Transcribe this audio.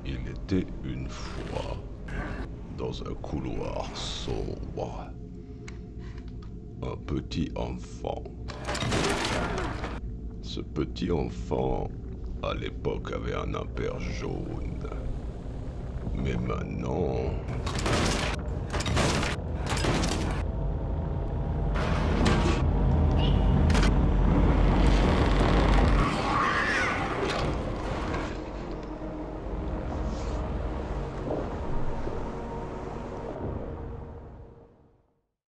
Il était une fois, dans un couloir sombre, un petit enfant. Ce petit enfant, à l'époque, avait un impair jaune. Mais maintenant,